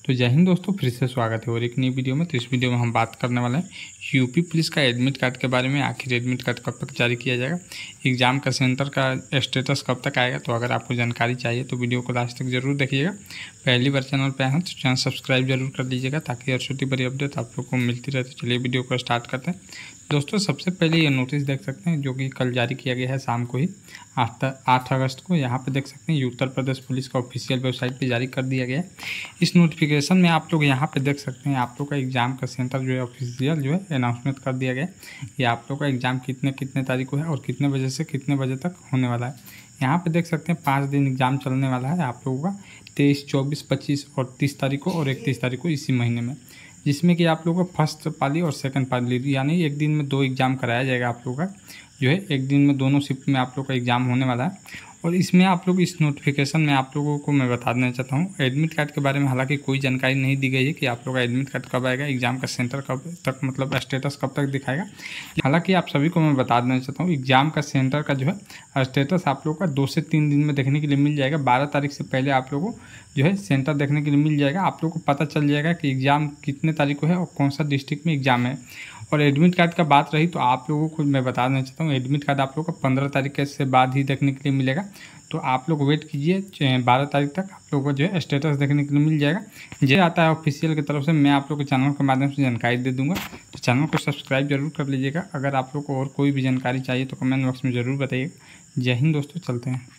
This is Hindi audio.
तो जय हिंद दोस्तों, फिर से स्वागत है और एक नई वीडियो में। तो इस वीडियो में हम बात करने वाले हैं यूपी पुलिस का एडमिट कार्ड के बारे में। आखिर एडमिट कार्ड कब तक जारी किया जाएगा, एग्ज़ाम का सेंटर का स्टेटस कब तक आएगा। तो अगर आपको जानकारी चाहिए तो वीडियो को लास्ट तक जरूर देखिएगा। पहली बार चैनल पर आए हैं तो चैनल सब्सक्राइब जरूर कर लीजिएगा ताकि हर छोटी बड़ी अपडेट आप लोग को मिलती रहे। तो चलिए वीडियो को स्टार्ट करते हैं। दोस्तों, सबसे पहले ये नोटिस देख सकते हैं जो कि कल जारी किया गया है शाम को ही 8 अगस्त को। यहाँ पे देख सकते हैं ये उत्तर प्रदेश पुलिस का ऑफिशियल वेबसाइट पे जारी कर दिया गया है। इस नोटिफिकेशन में आप लोग यहाँ पे देख सकते हैं आप लोग का एग्ज़ाम का सेंटर जो है ऑफिशियल जो है अनाउंसमेंट कर दिया गया है कि आप लोग का एग्ज़ाम कितने तारीख को है और कितने बजे से कितने बजे तक होने वाला है। यहाँ पे देख सकते हैं 5 दिन एग्ज़ाम चलने वाला है आप लोगों का 23, 24, 25 और 30 तारीख को और 31 तारीख को इसी महीने में, जिसमें कि आप लोगों को फर्स्ट पाली और सेकंड पाली यानी एक दिन में 2 एग्ज़ाम कराया जाएगा। आप लोगों का जो है एक दिन में दोनों शिफ्ट में आप लोग का एग्ज़ाम होने वाला है। और इसमें आप लोग इस नोटिफिकेशन में आप लोगों को मैं बता देना चाहता हूँ एडमिट कार्ड के बारे में हालांकि कोई जानकारी नहीं दी गई है कि आप लोग का एडमिट कार्ड कब आएगा, एग्ज़ाम का सेंटर कब तक मतलब स्टेटस कब तक दिखाएगा। हालांकि आप सभी को मैं बता देना चाहता हूँ एग्ज़ाम का सेंटर का जो है स्टेटस आप लोग का 2 से 3 दिन में देखने के लिए मिल जाएगा। 12 तारीख से पहले आप लोगों को जो है सेंटर देखने के लिए मिल जाएगा। आप लोग को पता चल जाएगा कि एग्ज़ाम कितने तारीख को है और कौन सा डिस्ट्रिक्ट में एग्ज़ाम है। और एडमिट कार्ड का बात रही तो आप लोगों को मैं बता देना चाहता हूँ एडमिट कार्ड आप लोग का 15 तारीख से बाद ही देखने के लिए मिलेगा। तो आप लोग वेट कीजिए, 12 तारीख तक आप लोगों को जो है स्टेटस देखने के लिए मिल जाएगा। जो आता है ऑफिशियल की तरफ से मैं आप लोग के चैनल के माध्यम से जानकारी दे दूंगा। तो चैनल को सब्सक्राइब जरूर कर लीजिएगा। अगर आप लोग को और कोई भी जानकारी चाहिए तो कमेंट बॉक्स में ज़रूर बताइएगा। जय हिंद दोस्तों, चलते हैं।